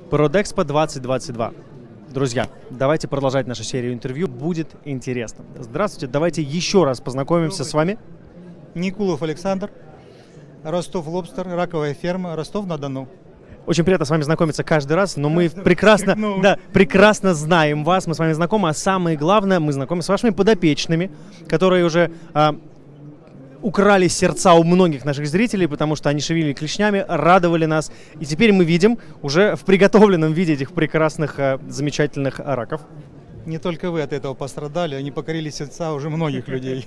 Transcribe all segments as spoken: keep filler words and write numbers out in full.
Продэкспо двадцать двадцать два. Друзья, давайте продолжать нашу серию интервью. Будет интересно. Здравствуйте, давайте еще раз познакомимся с вами. Никулов Александр, Ростов Лобстер, раковая ферма, Ростов-на-Дону. Очень приятно с вами знакомиться каждый раз, но мы прекрасно, да, прекрасно знаем вас, мы с вами знакомы, а самое главное, мы знакомы с вашими подопечными, которые уже а, украли сердца у многих наших зрителей, потому что они шевелили клешнями, радовали нас, и теперь мы видим уже в приготовленном виде этих прекрасных, а, замечательных раков. Не только вы от этого пострадали, они покорили сердца уже многих людей.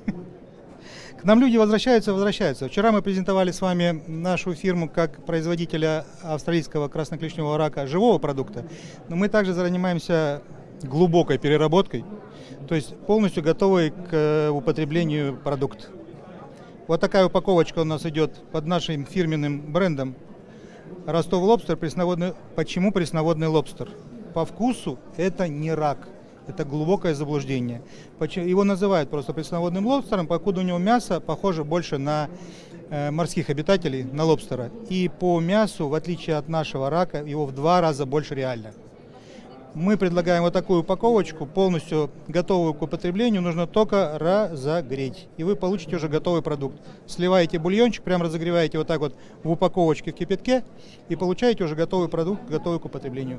К нам люди возвращаются, возвращаются. Вчера мы презентовали с вами нашу фирму как производителя австралийского красноклешневого рака живого продукта, но мы также занимаемся глубокой переработкой, то есть полностью готовый к употреблению продукт. Вот такая упаковочка у нас идет под нашим фирменным брендом Ростов Лобстер. Пресноводный. Почему пресноводный лобстер? По вкусу это не рак. Это глубокое заблуждение. Его называют просто пресноводным лобстером, покуда у него мясо похоже больше на э, морских обитателей, на лобстера. И по мясу, в отличие от нашего рака, его в два раза больше реально. Мы предлагаем вот такую упаковочку, полностью готовую к употреблению, нужно только разогреть. И вы получите уже готовый продукт. Сливаете бульончик, прям разогреваете вот так вот в упаковочке в кипятке и получаете уже готовый продукт, готовый к употреблению.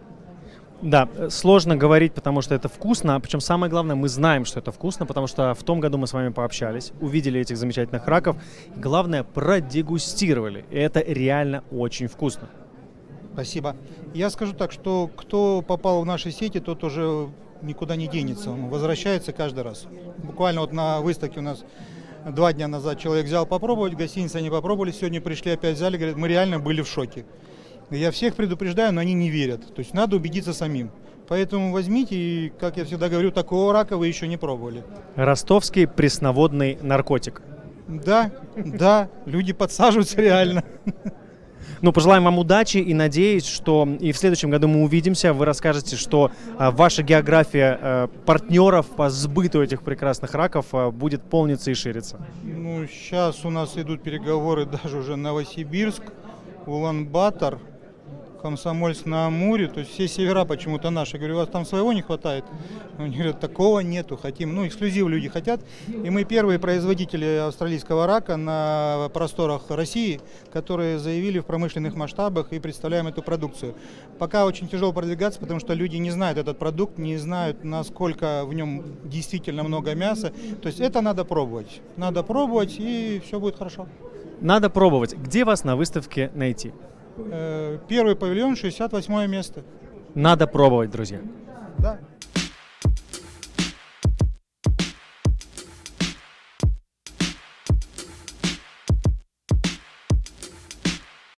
Да, сложно говорить, потому что это вкусно, причем самое главное, мы знаем, что это вкусно, потому что в том году мы с вами пообщались, увидели этих замечательных раков, и главное, продегустировали, и это реально очень вкусно. Спасибо. Я скажу так, что кто попал в наши сети, тот уже никуда не денется, он возвращается каждый раз. Буквально вот на выставке у нас два дня назад человек взял попробовать, в гостинице они попробовали, сегодня пришли, опять взяли, говорят, мы реально были в шоке. Я всех предупреждаю, но они не верят. То есть надо убедиться самим. Поэтому возьмите, и, как я всегда говорю, такого рака вы еще не пробовали. Ростовский пресноводный наркотик. Да, да, люди подсаживаются реально. Ну, пожелаем вам удачи и надеюсь, что и в следующем году мы увидимся. Вы расскажете, что а, ваша география а, партнеров по сбыту этих прекрасных раков а, будет полниться и шириться. Ну, сейчас у нас идут переговоры даже уже Новосибирск, Улан-Батор, Комсомольск-на-Амуре, то есть все севера почему-то наши. Я говорю, у вас там своего не хватает? Они говорят, такого нету, хотим. Ну, эксклюзив люди хотят. И мы первые производители австралийского рака на просторах России, которые заявили в промышленных масштабах и представляем эту продукцию. Пока очень тяжело продвигаться, потому что люди не знают этот продукт, не знают, насколько в нем действительно много мяса. То есть это надо пробовать. Надо пробовать, и все будет хорошо. Надо пробовать. Где вас на выставке найти? Первый павильон, шестьдесят восьмое место. Надо пробовать, друзья. Да.